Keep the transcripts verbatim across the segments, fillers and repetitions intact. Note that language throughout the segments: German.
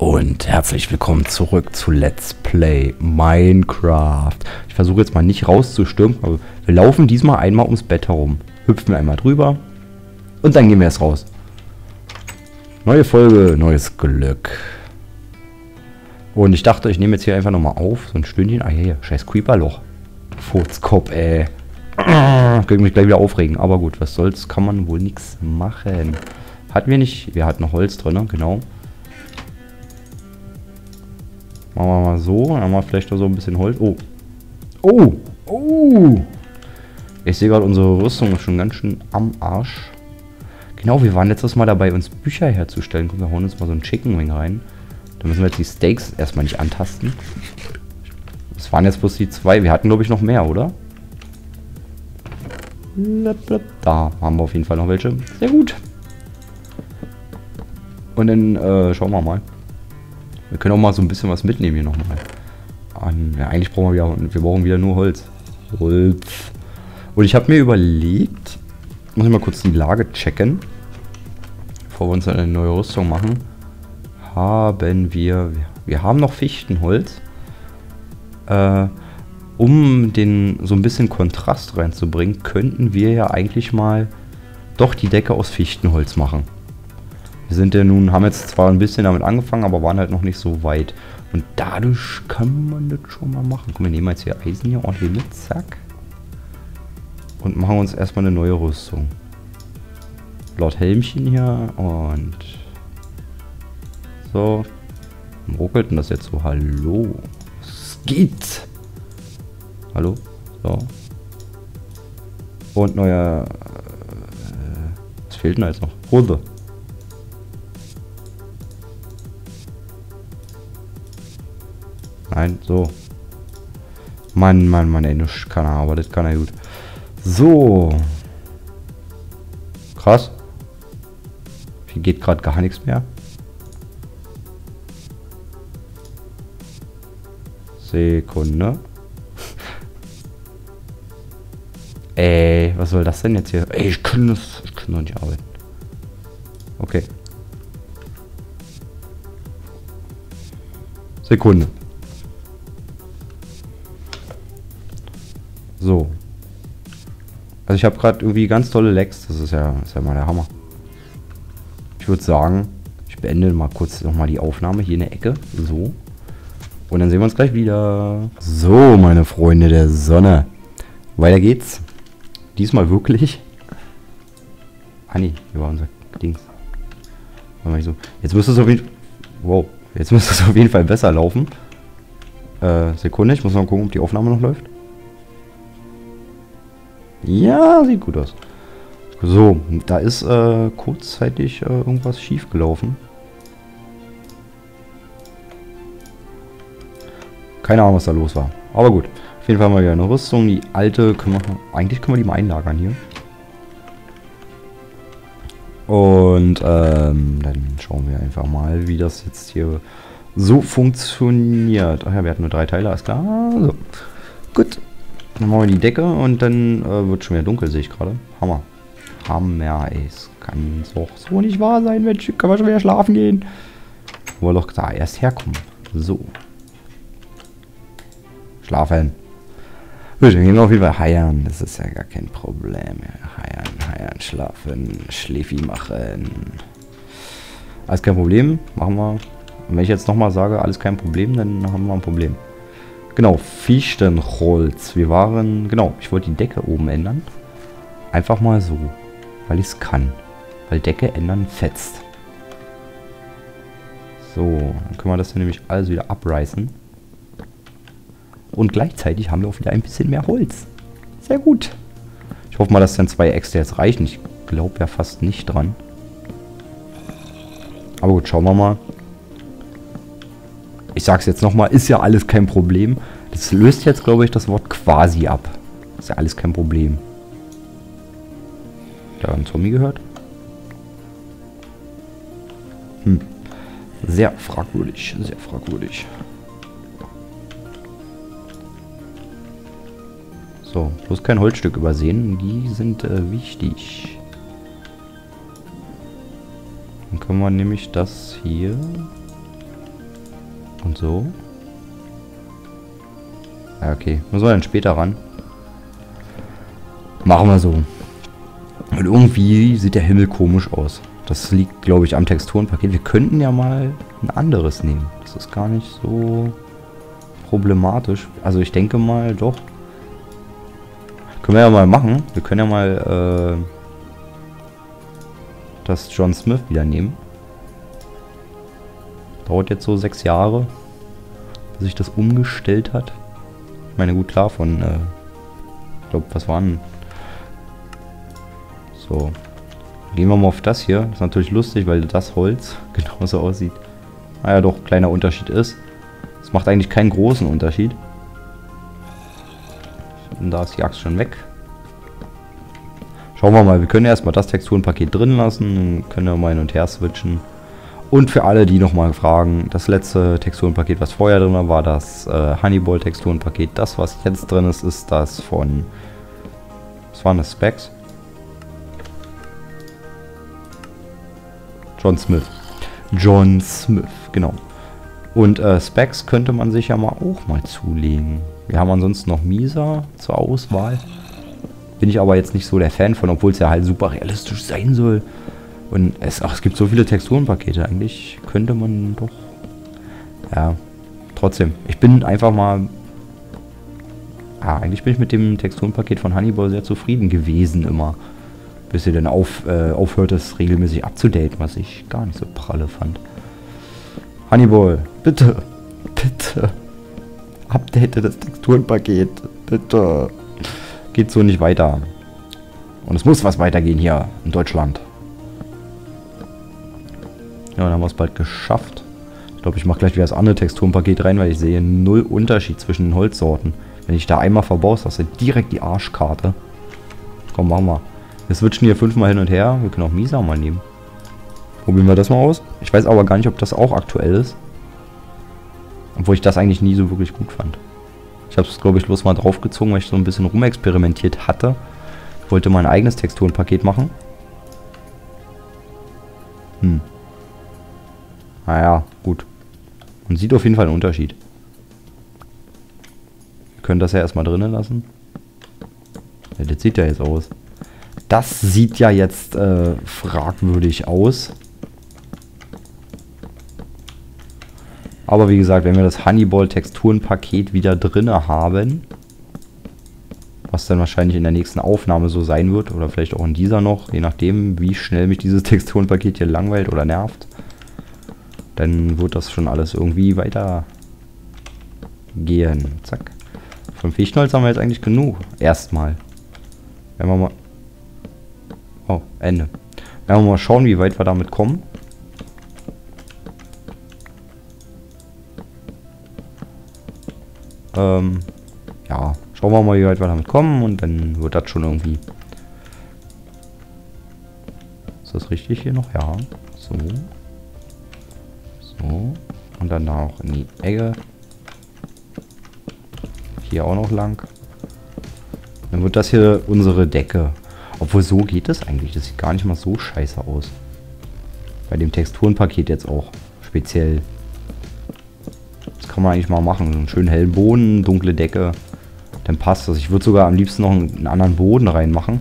Und herzlich willkommen zurück zu Let's Play Minecraft. Ich versuche jetzt mal nicht rauszustürmen, aber wir laufen diesmal einmal ums Bett herum. Hüpfen einmal drüber und dann gehen wir erst raus. Neue Folge, neues Glück. Und ich dachte, ich nehme jetzt hier einfach nochmal auf, so ein Stündchen. Ah, hier, scheiß Creeperloch. Furzkopf, ey. Ich könnte mich gleich wieder aufregen, aber gut, was soll's, kann man wohl nichts machen. Hatten wir nicht, wir hatten noch Holz drin, ne? Genau. Machen wir mal so, dann haben wir vielleicht noch so ein bisschen Holz. Oh. Oh. Oh. Ich sehe gerade, unsere Rüstung ist schon ganz schön am Arsch. Genau, wir waren letztes Mal dabei, uns Bücher herzustellen. Guck, wir hauen uns mal so einen Chicken Wing rein. Da müssen wir jetzt die Steaks erstmal nicht antasten. Das waren jetzt bloß die zwei. Wir hatten, glaube ich, noch mehr, oder? Da haben wir auf jeden Fall noch welche. Sehr gut. Und dann äh, schauen wir mal. Wir können auch mal so ein bisschen was mitnehmen hier nochmal. Ja, eigentlich brauchen wir wieder, wir brauchen wieder nur Holz. Holz. Und ich habe mir überlegt, muss ich mal kurz die Lage checken, bevor wir uns eine neue Rüstung machen. Haben wir, wir haben noch Fichtenholz, äh, um den so ein bisschen Kontrast reinzubringen, könnten wir ja eigentlich mal doch die Decke aus Fichtenholz machen. Wir sind ja nun, haben jetzt zwar ein bisschen damit angefangen, aber waren halt noch nicht so weit. Und dadurch kann man das schon mal machen. Komm, wir nehmen jetzt hier Eisen hier ordentlich mit, zack. Und machen uns erstmal eine neue Rüstung. Laut Helmchen hier und so. Warum ruckelt denn das jetzt so? Hallo. Es geht. Hallo. So. Und neuer. Äh, was fehlt denn da jetzt noch? Hose. Nein, so. Mann, Mann, Mann, ey, das kann er, aber das kann er gut. So. Krass. Hier geht gerade gar nichts mehr. Sekunde. Ey, was soll das denn jetzt hier? Ey, ich kann das, ich kann doch nicht arbeiten. Okay. Sekunde. So. Also ich habe gerade irgendwie ganz tolle Lags. Das ist ja, ist ja mal der Hammer. Ich würde sagen, ich beende mal kurz nochmal die Aufnahme hier in der Ecke. So. Und dann sehen wir uns gleich wieder. So, meine Freunde der Sonne. Weiter geht's. Diesmal wirklich. Ah nee, hier war unser Dings. So. Jetzt müsste es auf jeden Fall. Wow. Jetzt müsste es auf jeden Fall besser laufen. Äh, Sekunde, ich muss mal gucken, ob die Aufnahme noch läuft. Ja, sieht gut aus. So, da ist äh, kurzzeitig äh, irgendwas schief gelaufen. Keine Ahnung, was da los war. Aber gut. Auf jeden Fall haben wir wieder eine Rüstung. Die alte können wir... Eigentlich können wir die mal einlagern hier. Und ähm, dann schauen wir einfach mal, wie das jetzt hier so funktioniert. Ach ja, wir hatten nur drei Teile, alles klar. So. Gut. Dann machen wir die Decke und dann äh, wird schon wieder dunkel, sehe ich gerade. Hammer. Hammer, ey. Es kann doch so nicht wahr sein, Mensch. Können wir schon wieder schlafen gehen? Wollen wir doch da erst herkommen. So. Schlafen. Gut, wir gehen auf jeden Fall heiern. Das ist ja gar kein Problem. Heiern, heiern, schlafen, Schläfi machen. Alles kein Problem. Machen wir. Und wenn ich jetzt nochmal sage, alles kein Problem, dann haben wir ein Problem. Genau, Fichtenholz. Wir waren, genau, ich wollte die Decke oben ändern. Einfach mal so, weil ich es kann. Weil Decke ändern fetzt. So, dann können wir das hier nämlich alles wieder abreißen. Und gleichzeitig haben wir auch wieder ein bisschen mehr Holz. Sehr gut. Ich hoffe mal, dass dann zwei Äxte jetzt reichen. Ich glaube ja fast nicht dran. Aber gut, schauen wir mal. Ich sag's jetzt nochmal, ist ja alles kein Problem. Das löst jetzt, glaube ich, das Wort quasi ab. Ist ja alles kein Problem. Da ein Zombie gehört? Hm. Sehr fragwürdig, sehr fragwürdig. So, bloß kein Holzstück übersehen. Die sind äh, wichtig. Dann können wir nämlich das hier Und so. Ja, okay. Müssen wir dann später ran. Machen wir so. Und irgendwie sieht der Himmel komisch aus. Das liegt, glaube ich, am Texturenpaket. Wir könnten ja mal ein anderes nehmen. Das ist gar nicht so problematisch. Also ich denke mal, doch. Können wir ja mal machen. Wir können ja mal äh, das John Smith wieder nehmen. Dauert jetzt so sechs Jahre, bis sich das umgestellt hat. Ich meine, gut, klar, von, äh, ich glaube, was waren... So. Gehen wir mal auf das hier. Das ist natürlich lustig, weil das Holz genauso aussieht. Naja, doch, kleiner Unterschied ist. Es macht eigentlich keinen großen Unterschied. Und da ist die Axt schon weg. Schauen wir mal, wir können erstmal das Texturenpaket drin lassen. Dann können wir mal hin und her switchen. Und für alle, die nochmal fragen, das letzte Texturenpaket, was vorher drin war, war das äh, Honeyball Texturenpaket. Das, was jetzt drin ist, ist das von... Was waren das? Specs? John Smith. John Smith, genau. Und äh, Specs könnte man sich ja mal auch mal zulegen. Wir haben ansonsten noch Misa zur Auswahl. Bin ich aber jetzt nicht so der Fan von, obwohl es ja halt super realistisch sein soll. Und es, ach, es gibt so viele Texturenpakete. Eigentlich könnte man doch... Ja, trotzdem. Ich bin einfach mal... Ja, eigentlich bin ich mit dem Texturenpaket von Honeyball sehr zufrieden gewesen immer. Bis ihr dann auf, äh, aufhört, es regelmäßig abzudaten, was ich gar nicht so pralle fand. Honeyball, bitte, bitte, update das Texturenpaket, bitte. Geht so nicht weiter. Und es muss was weitergehen hier in Deutschland. Ja, dann haben wir es bald geschafft. Ich glaube, ich mache gleich wieder das andere Texturenpaket rein, weil ich sehe null Unterschied zwischen den Holzsorten. Wenn ich da einmal verbaust, hast du direkt die Arschkarte. Komm, machen wir. Wir switchen hier fünfmal hin und her. Wir können auch Misa mal nehmen. Probieren wir das mal aus. Ich weiß aber gar nicht, ob das auch aktuell ist. Obwohl ich das eigentlich nie so wirklich gut fand. Ich habe es, glaube ich, bloß mal draufgezogen, weil ich so ein bisschen rumexperimentiert hatte. Ich wollte mal ein eigenes Texturenpaket machen. Hm. Naja, gut. Man sieht auf jeden Fall einen Unterschied. Wir können das ja erstmal drinnen lassen. Ja, das sieht ja jetzt aus. Das sieht ja jetzt äh, fragwürdig aus. Aber wie gesagt, wenn wir das Honeyball Texturenpaket wieder drinne haben, was dann wahrscheinlich in der nächsten Aufnahme so sein wird, oder vielleicht auch in dieser noch, je nachdem, wie schnell mich dieses Texturenpaket hier langweilt oder nervt, dann wird das schon alles irgendwie weiter gehen. Zack. Von Fichtenholz haben wir jetzt eigentlich genug. Erstmal. Wenn wir mal... Oh, Ende. Werden wir mal schauen, wie weit wir damit kommen. Ähm, ja, schauen wir mal, wie weit wir damit kommen und dann wird das schon irgendwie. Ist das richtig hier noch? Ja. So. So. Und dann da auch in die Ecke. Hier auch noch lang. Dann wird das hier unsere Decke. Obwohl, so geht es eigentlich. Das sieht gar nicht mal so scheiße aus. Bei dem Texturenpaket jetzt auch. Speziell. Das kann man eigentlich mal machen. So einen schönen hellen Boden, dunkle Decke. Dann passt das. Ich würde sogar am liebsten noch einen anderen Boden reinmachen.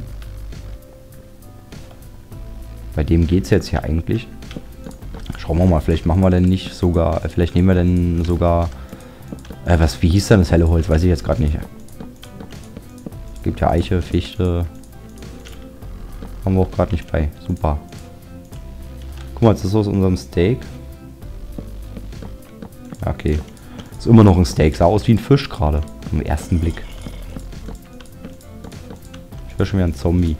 Bei dem geht es jetzt hier eigentlich. Schauen wir mal. Vielleicht machen wir denn nicht sogar... Vielleicht nehmen wir denn sogar... Äh, was, wie hieß denn das helle Holz? Weiß ich jetzt gerade nicht. Es gibt ja Eiche, Fichte... Haben wir auch gerade nicht bei. Super. Guck mal, das ist aus unserem Steak. Ja, okay. Ist immer noch ein Steak. Sah aus wie ein Fisch gerade. Im ersten Blick. Ich höre schon wieder ein Zombie.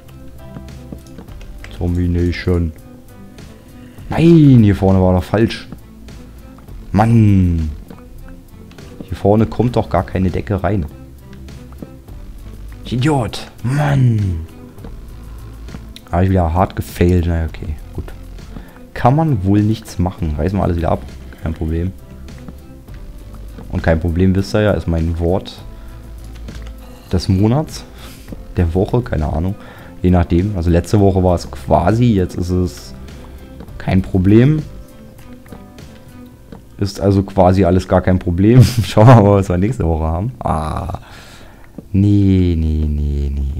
Zombie Nation. Nein, hier vorne war doch falsch. Mann. Hier vorne kommt doch gar keine Decke rein. Idiot. Mann. Habe ich wieder hart gefailt. Naja, okay, gut. Kann man wohl nichts machen. Reißen wir alles wieder ab. Kein Problem. Und kein Problem, wisst ihr ja, ist mein Wort des Monats. Der Woche, keine Ahnung. Je nachdem. Also letzte Woche war es quasi. Jetzt ist es kein Problem. Ist also quasi alles gar kein Problem. Schauen wir mal, was wir nächste Woche haben. Ah. Nee, nee, nee, nee.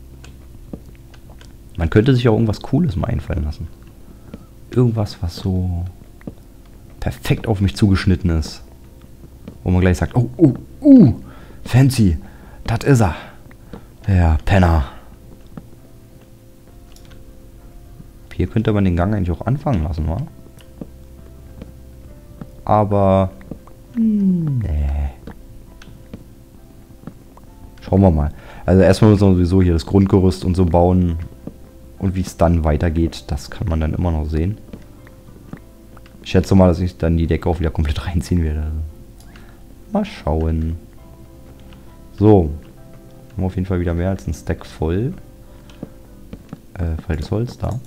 Man könnte sich auch irgendwas Cooles mal einfallen lassen. Irgendwas, was so perfekt auf mich zugeschnitten ist. Wo man gleich sagt, oh, oh, uh, fancy. Das ist er. Der Penner. Hier könnte man den Gang eigentlich auch anfangen lassen, wa? Aber nee. Schauen wir mal. Also erstmal müssen wir sowieso hier das Grundgerüst und so bauen. Und wie es dann weitergeht, das kann man dann immer noch sehen. Ich schätze mal, dass ich dann die Decke auch wieder komplett reinziehen werde. Mal schauen. So. Haben wir auf jeden Fall wieder mehr als ein Stack voll. Äh, falsches Holz da.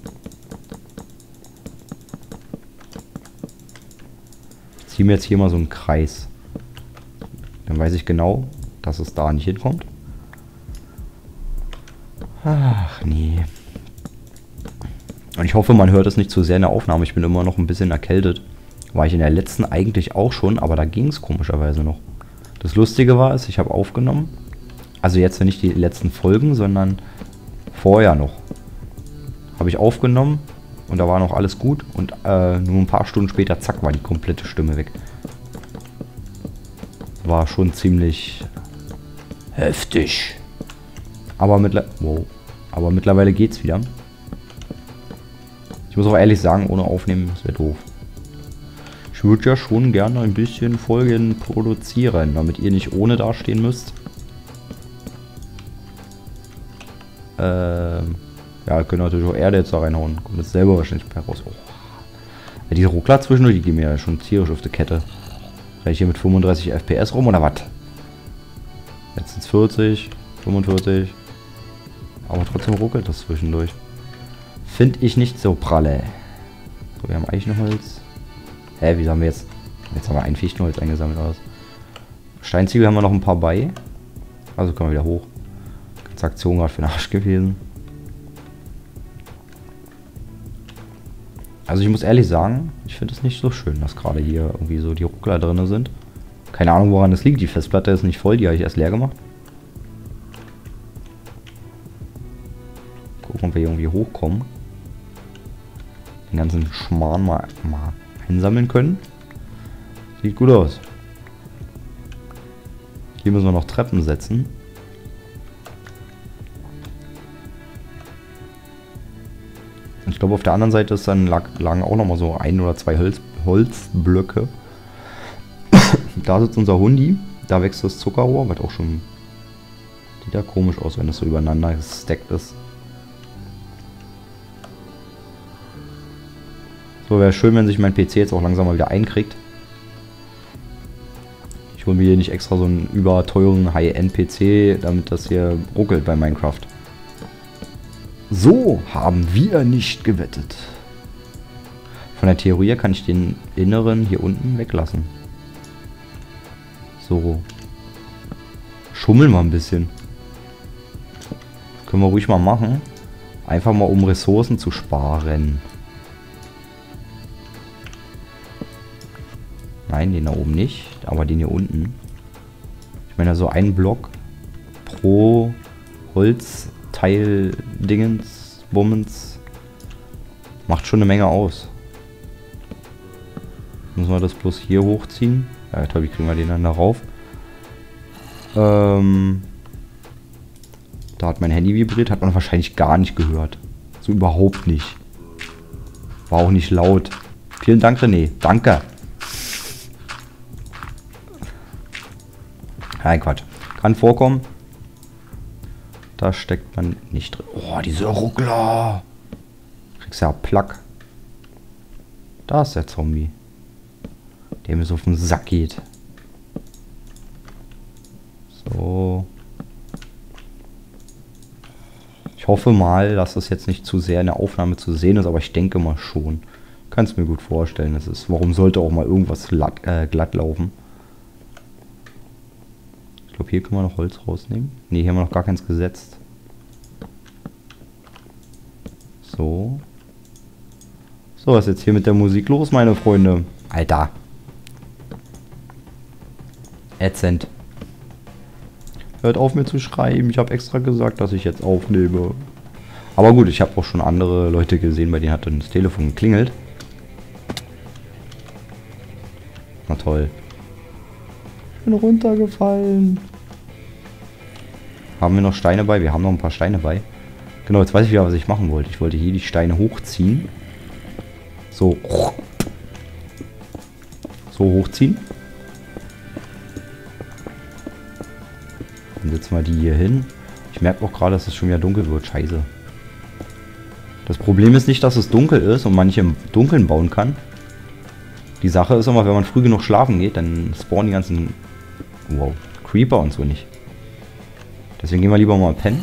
Ich ziehe mir jetzt hier mal so einen Kreis. Dann weiß ich genau, dass es da nicht hinkommt. Ach, nee. Und ich hoffe, man hört es nicht zu sehr in der Aufnahme. Ich bin immer noch ein bisschen erkältet. War ich in der letzten eigentlich auch schon, aber da ging es komischerweise noch. Das Lustige war es, ich habe aufgenommen. Also jetzt nicht die letzten Folgen, sondern vorher noch. Habe ich aufgenommen und da war noch alles gut. Und äh, nur ein paar Stunden später, zack, war die komplette Stimme weg. War schon ziemlich heftig. Aber, mittler wow. aber mittlerweile geht's wieder. Ich muss auch ehrlich sagen, ohne Aufnehmen, das wäre doof. Ich würde ja schon gerne ein bisschen Folgen produzieren, damit ihr nicht ohne dastehen müsst. Ähm, ja, könnt ihr natürlich auch Erde jetzt da reinhauen. Kommt jetzt selber wahrscheinlich per raus. Oh. Ja, diese Ruckler zwischendurch, die gehen mir ja schon tierisch auf die Kette. Renne ich hier mit fünfunddreißig F P S rum oder was? Jetzt sind es vierzig, fünfundvierzig. Aber trotzdem ruckelt das zwischendurch. Finde ich nicht so pralle. So, wir haben Eichenholz. Hä, wie haben wir jetzt? Jetzt haben wir ein Fichtenholz eingesammelt aus. Steinziegel haben wir noch ein paar bei. Also können wir wieder hoch. Ganze Aktion gerade für den Arsch gewesen. Also ich muss ehrlich sagen, ich finde es nicht so schön, dass gerade hier irgendwie so die Ruckler drin sind. Keine Ahnung, woran das liegt. Die Festplatte ist nicht voll, die habe ich erst leer gemacht. Gucken, ob wir hier irgendwie hochkommen. Den ganzen Schmarrn mal, mal einsammeln können. Sieht gut aus. Hier müssen wir noch Treppen setzen. Und ich glaube, auf der anderen Seite ist dann lag, lagen auch noch mal so ein oder zwei Holz, Holzblöcke. Da sitzt unser Hundi. Da wächst das Zuckerrohr, was auch schon sieht da komisch aus, wenn das so übereinander gestackt ist. So, wäre schön, wenn sich mein P C jetzt auch langsam mal wieder einkriegt. Ich hole mir hier nicht extra so einen überteuren High-End-P C, damit das hier ruckelt bei Minecraft. So haben wir nicht gewettet. Von der Theorie her kann ich den inneren hier unten weglassen. So. Schummeln wir ein bisschen. Können wir ruhig mal machen. Einfach mal um Ressourcen zu sparen. Nein, den da oben nicht, aber den hier unten. Ich meine, so ein Block pro Holzteil-Dingens, Bummens, macht schon eine Menge aus. Müssen wir das bloß hier hochziehen? Ja, toll, wie kriegen wir den dann darauf? Ähm, da hat mein Handy vibriert, hat man wahrscheinlich gar nicht gehört. So überhaupt nicht. War auch nicht laut. Vielen Dank, René. Danke. Nein, Quatsch. Kann vorkommen. Da steckt man nicht drin. Oh, diese Ruckler. Kriegst ja Plack. Da ist der Zombie. Der mir so auf den Sack geht. So. Ich hoffe mal, dass das jetzt nicht zu sehr in der Aufnahme zu sehen ist, aber ich denke mal schon. Kann es mir gut vorstellen. Das ist, warum sollte auch mal irgendwas glatt, äh, glatt laufen? Ich glaube, hier können wir noch Holz rausnehmen. Ne, hier haben wir noch gar keins gesetzt. So. So, was ist jetzt hier mit der Musik los, meine Freunde? Alter. Ätzend. Hört auf mir zu schreiben. Ich habe extra gesagt, dass ich jetzt aufnehme. Aber gut, ich habe auch schon andere Leute gesehen, bei denen hat dann das Telefon geklingelt. Na toll. Ich bin runtergefallen. Haben wir noch Steine bei? Wir haben noch ein paar Steine bei. Genau, jetzt weiß ich wieder, was ich machen wollte. Ich wollte hier die Steine hochziehen. So. So hochziehen. Dann setzen wir die hier hin. Ich merke auch gerade, dass es schon wieder dunkel wird. Scheiße. Das Problem ist nicht, dass es dunkel ist und man nicht im Dunkeln bauen kann. Die Sache ist immer, wenn man früh genug schlafen geht, dann spawnen die ganzen wow, Creeper und so nicht. Deswegen gehen wir lieber mal pennen.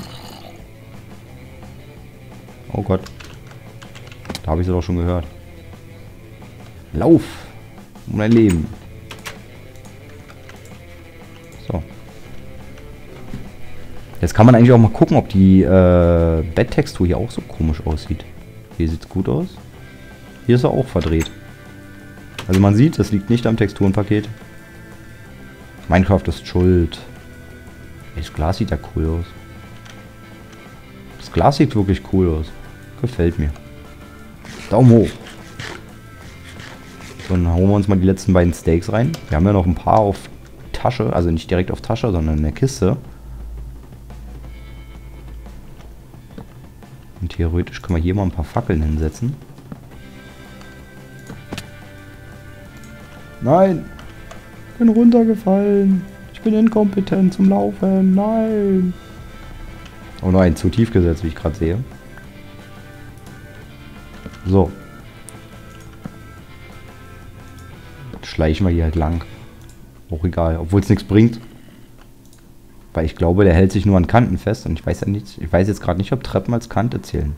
Oh Gott. Da habe ich sie doch schon gehört. Lauf! Um dein Leben. So. Jetzt kann man eigentlich auch mal gucken, ob die äh, Betttextur hier auch so komisch aussieht. Hier sieht es gut aus. Hier ist er auch verdreht. Also man sieht, das liegt nicht am Texturenpaket. Minecraft ist schuld. Das Glas sieht ja cool aus. Das Glas sieht wirklich cool aus. Gefällt mir. Daumen hoch. So, dann hauen wir uns mal die letzten beiden Steaks rein. Wir haben ja noch ein paar auf Tasche. Also nicht direkt auf Tasche, sondern in der Kiste. Und theoretisch können wir hier mal ein paar Fackeln hinsetzen. Nein! Ich bin runtergefallen. Ich bin inkompetent zum Laufen. Nein! Oh nein, zu tief gesetzt, wie ich gerade sehe. So. Jetzt schleichen wir hier halt lang. Auch egal, obwohl es nichts bringt. Weil ich glaube, der hält sich nur an Kanten fest. Und ich weiß ja nicht, ich weiß jetzt gerade nicht, ob Treppen als Kante zählen.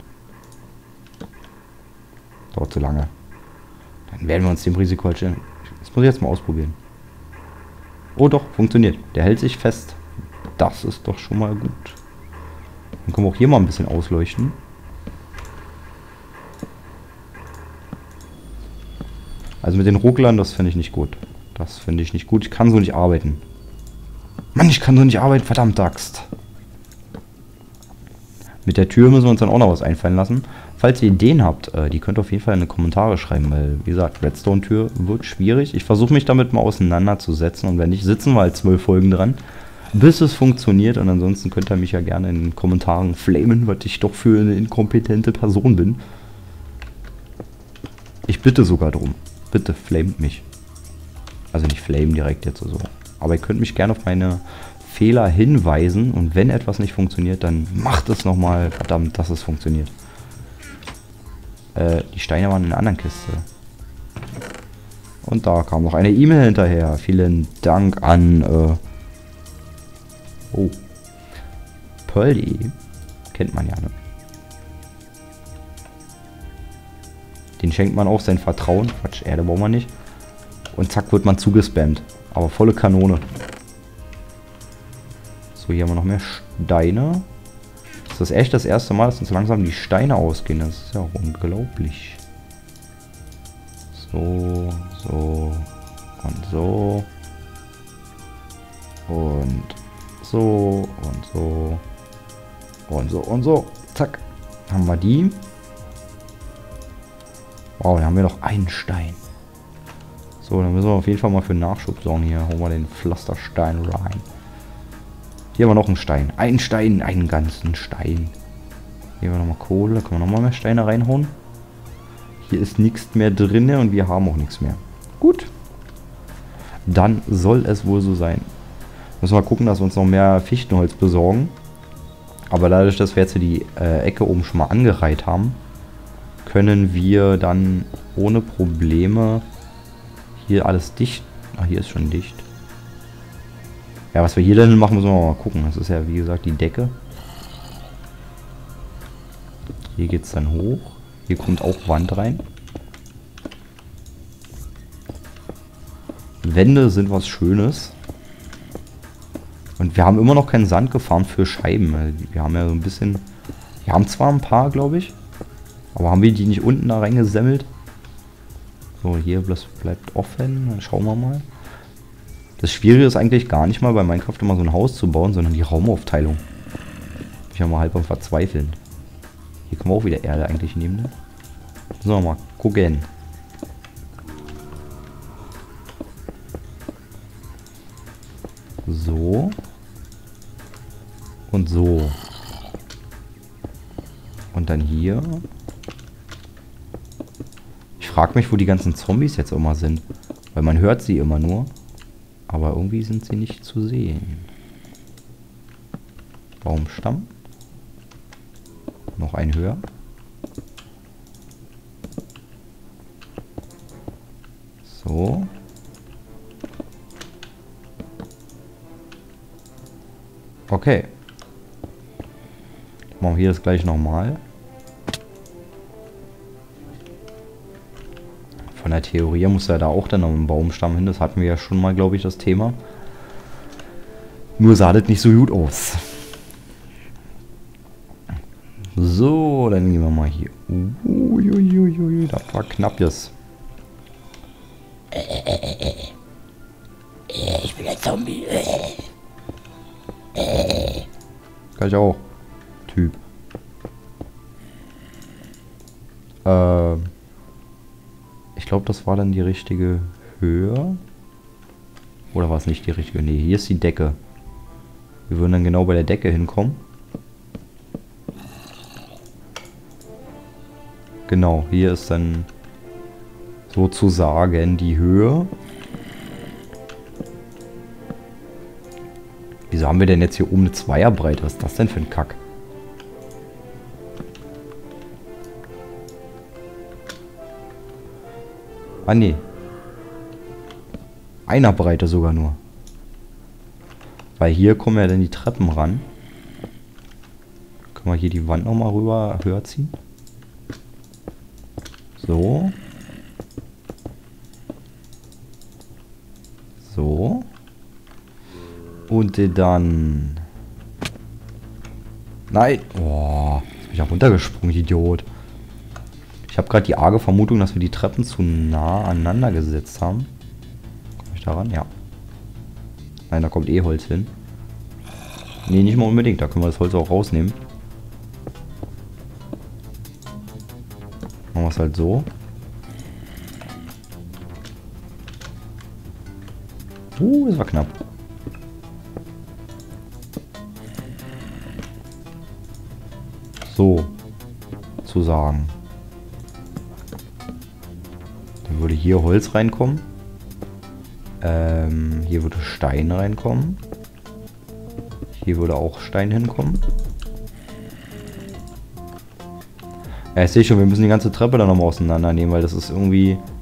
Dauert zu lange. Dann werden wir uns dem Risiko halt stellen. Das muss ich jetzt mal ausprobieren. Oh doch, funktioniert. Der hält sich fest. Das ist doch schon mal gut. Dann können wir auch hier mal ein bisschen ausleuchten. Also mit den Rucklern, das finde ich nicht gut. Das finde ich nicht gut. Ich kann so nicht arbeiten. Mann, ich kann so nicht arbeiten. Verdammt Axt. Mit der Tür müssen wir uns dann auch noch was einfallen lassen. Falls ihr Ideen habt, äh, die könnt ihr auf jeden Fall in die Kommentare schreiben, weil, wie gesagt, Redstone-Tür wird schwierig. Ich versuche mich damit mal auseinanderzusetzen und wenn nicht, sitzen wir halt zwölf Folgen dran, bis es funktioniert. Und ansonsten könnt ihr mich ja gerne in den Kommentaren flamen, was ich doch für eine inkompetente Person bin. Ich bitte sogar drum. Bitte flamet mich. Also nicht flamen direkt jetzt so. Aber ihr könnt mich gerne auf meine Fehler hinweisen und wenn etwas nicht funktioniert, dann macht es nochmal, verdammt, dass es funktioniert. Äh, die Steine waren in einer anderen Kiste. Und da kam noch eine E-Mail hinterher. Vielen Dank an äh, oh, Pearl punkt de. Kennt man ja, ne? Den schenkt man auch sein Vertrauen. Quatsch, Erde braucht man nicht. Und zack, wird man zugespammt. Aber volle Kanone. So, hier haben wir noch mehr Steine. Das ist echt das erste Mal, dass uns langsam die Steine ausgehen. Das ist ja auch unglaublich. So, so und so. Und so und so. Und so und so. Zack. Haben wir die. Wow, dann haben wir noch einen Stein. So, dann müssen wir auf jeden Fall mal für Nachschub sorgen. Hier holen wir den Pflasterstein rein. Hier haben wir noch einen Stein. Einen Stein, einen ganzen Stein. Hier haben wir nochmal Kohle. Können wir nochmal mehr Steine reinhauen. Hier ist nichts mehr drin und wir haben auch nichts mehr. Gut. Dann soll es wohl so sein. Müssen wir mal gucken, dass wir uns noch mehr Fichtenholz besorgen. Aber dadurch, dass wir jetzt hier die äh, Ecke oben schon mal angereiht haben, können wir dann ohne Probleme hier alles dicht. Ach, hier ist schon dicht. Ja, was wir hier denn machen, müssen wir mal gucken. Das ist ja, wie gesagt, die Decke. Hier geht es dann hoch. Hier kommt auch Wand rein. Wände sind was Schönes. Und wir haben immer noch keinen Sand gefahren für Scheiben. Wir haben ja so ein bisschen... Wir haben zwar ein paar, glaube ich. Aber haben wir die nicht unten da reingesemmelt? So, hier bleibt offen. Dann schauen wir mal. Das Schwierige ist eigentlich gar nicht mal bei Minecraft immer so ein Haus zu bauen, sondern die Raumaufteilung. Ich bin ja mal halb am Verzweifeln. Hier können wir auch wieder Erde eigentlich nehmen, ne? So, mal gucken. So. Und so. Und dann hier. Ich frage mich, wo die ganzen Zombies jetzt immer sind. Weil man hört sie immer nur. Aber irgendwie sind sie nicht zu sehen. Baumstamm. Noch ein höher. So. Okay. Machen wir hier das gleich nochmal. Von der Theorie muss ja da auch dann noch ein Baumstamm hin. Das hatten wir ja schon mal, glaube ich, das Thema. Nur sah das nicht so gut aus. So, dann gehen wir mal hier. Uiuiuiui, das war knapp jetzt. Ich bin ein Zombie. Kann ich auch. Typ. Ähm. Ich glaube, das war dann die richtige Höhe. Oder war es nicht die richtige? Nee, hier ist die Decke. Wir würden dann genau bei der Decke hinkommen. Genau, hier ist dann sozusagen die Höhe. Wieso haben wir denn jetzt hier oben eine Zweierbreite? Was ist das denn für ein Kack? Ah, nee. Einer Breite sogar nur. Weil hier kommen ja dann die Treppen ran. Können wir hier die Wand nochmal rüber höher ziehen? So. So. Und dann... Nein! Boah, jetzt bin ich ja runtergesprungen, Idiot. Ich habe gerade die arge Vermutung, dass wir die Treppen zu nah aneinander gesetzt haben. Komme ich da ran? Ja. Nein, da kommt eh Holz hin. Nee, nicht mal unbedingt. Da können wir das Holz auch rausnehmen. Machen wir es halt so. Uh, das war knapp. So. Zu sagen. Dann würde hier Holz reinkommen. Ähm, hier würde Stein reinkommen. Hier würde auch Stein hinkommen. Ja, ich sehe schon, wir müssen die ganze Treppe dann nochmal auseinandernehmen, weil das ist irgendwie